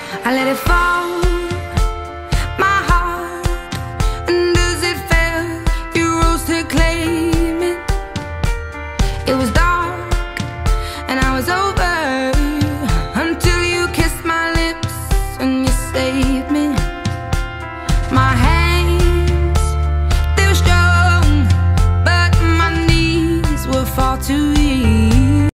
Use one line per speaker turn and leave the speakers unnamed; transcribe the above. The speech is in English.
I let it fall, my heart. And as it fell, you rose to claim it. It was